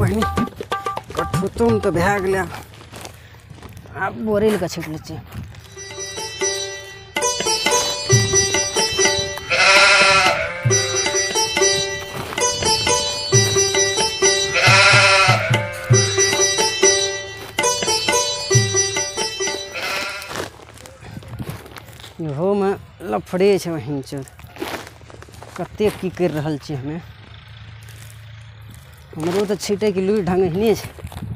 बहनी कठुतुम तो भए गेलै आब बोरेल के छीट लै छी। इहो में लफड़े छै बहिन चोद कते की कर रहल छी हमें। हमरो तो छीटे के लुरि ढंग हिने छै।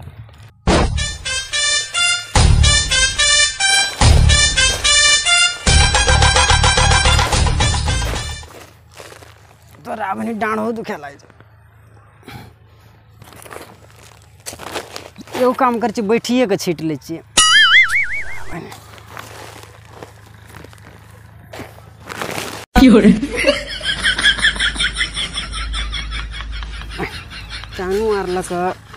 तोरा बनी डाँढ़ हो दुखे लागे छै। एगो काम कर छी बैठिए के छीट लै छियै। चानू आरलक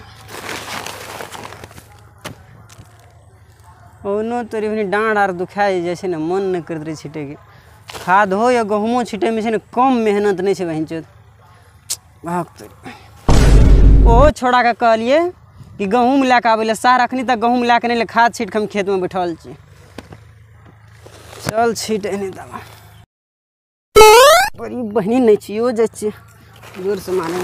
ओनो तोरी बनी डाँढ़ आर दुखाइ जाइ छै ने, मन नहीं करैत रहे छीटे के। खाद हो या गहूमो छीटे में छै ने कम मेहनत नहीं छै बहिन चोद। ओहो छोड़ा के कहलिए कि गहूम लैके आबै ले, सार अखनी तक गहूम लैके नहीं ले, खाद छीट के हम खेत में बैठल छी। चल छीट एने दवा बड़ी बहनी नहीं छियो जाइ छियै जोर से माने।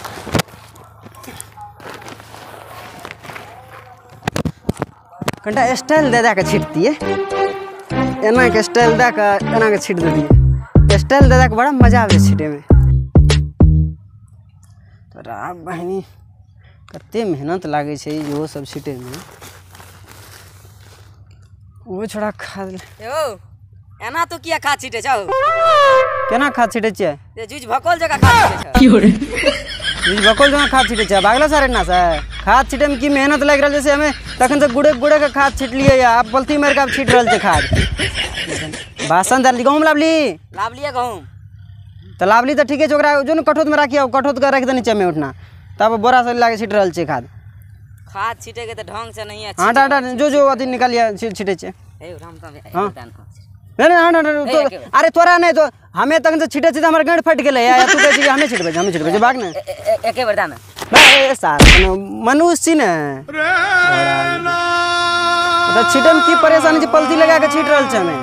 कनिटा स्टाइल दे के छीट दिए, एना के स्टाइल दे के एना के छीट दे दिए। स्टाइल दे के बड़ा मजा आवे छीटे में। तोरा बहनी कते मेहनत लागे छै इहो सब छीटे में। वो छोड़ा खाद यो एना तो किया खाद छीटे छौ? केना खाद छीटे छै? जे जुज भकोल जगह खाद छीटे छौ। जुज भकोल जगह खाद छीटे छै भागला सारे ना से। खाद छीटे में की मेहनत लग रहल जैसे हमें तखन से गुड़े गुड़े के खाद छीटलिए या आप पलती मार के छीट रहल छै खाद। बासन दर गहूम लावली गहूम तो लावली तो ठीक है ओकरा जो न कठोत में राखिए, कठोत के रख देनी चाहिए उठना, तब बोरा से लाके छीट रहल छै खाद। खाद छीटे के तो ढंग से नहीं है। हाँ टाटा जो अथी निकालिए छीटे छै। अरे तोरा नहीं तो हमें तक से छीटे छीटे हमारे गेंड फट गए या तू कहे छी हमें छिटबे भाग ना एके बेर दाना ए सार मनुष्य छी ने तो छीटे में की परेशानी छै, पलती लगा के छीट रहल छै हमें।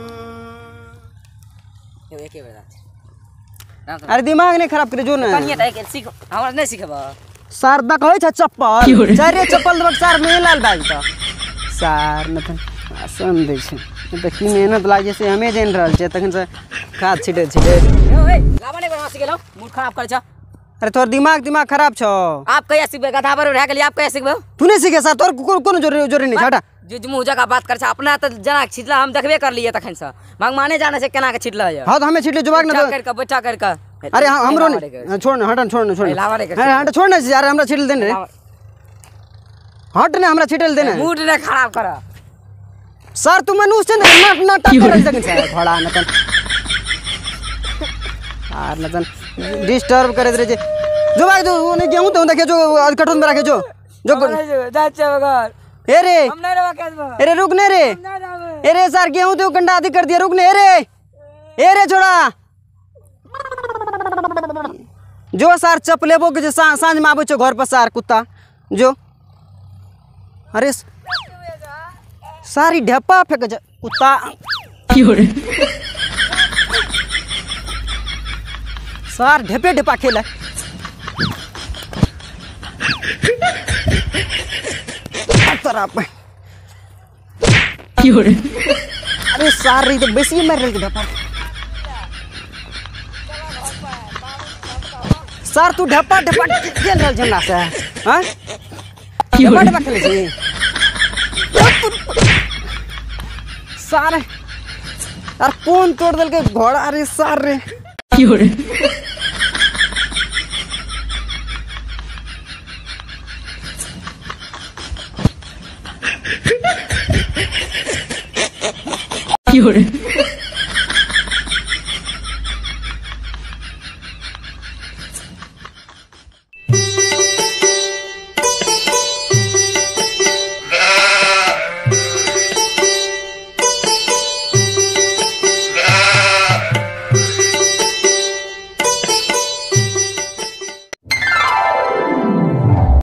एके बेर दाना अरे दिमाग नहीं खराब करे जो ना कनिया त सीख हमरा नहीं सिखबा। सार द कहै छै चप्पल चारे चप्पल देबक सार में लाल बैग त सार न त आसन दै छै त की मेहनत लागे से हमें देन रहल छै तखन से खाद छीटे छीटे। ए लावा नहीं बना सिखेलो मूड खराब करे छ। अरे तोर दिमाग खराब छौ। आप कहिया सिखबे? गधा पर रह गेली आप कहिया सिखबे? तू नहीं सीखे सर, तोर कोनो जोरी नहीं छटा। जो मुंह जगह बात कर छ अपना त जना छिटला हम देखबे कर लिए तखन से भगवाने जाने से केना के छिटला है। हां तो हमें छिटले जुबाग ना कर के बैठा कर के। अरे हमरो नहीं छोड़ ना हटन छोड़ ना लावा रे हट छोड़ ना यार हमरा छिटल देने हट ना हमरा छिटल देने मूड ने खराब कर। सर तू मनुष्य न नाटक कर सके छै घोड़ा नतन यार नतन डिस्टर्ब करे रे जे जुबाग दो ओने गेहूं तो देखे जो कठोन में रखे जो जा छ बगर। ए रे हम नहीं रवा केसबा। ए रे रुक ने रे ए रे सर गेहूं तो कंडा आदि कर दिया रुक ने ए रे छोड़ा जो सार चप लेबो के सांझ में आबै छो घर पर सार कुत्ता जो। अरे सारी ढेपा फेंक जा कुत्ता सार ढेपे ढेपा खेला अरे सार रही तो बेसी मार रही ढेपा। सर तू ढप्पा ढप्पा खेल रहल झंडा से हां ढप्पा ढप्पा खेले छी सारे यार कौन तोड़ देल के घोड़ा रे सार रे Fiore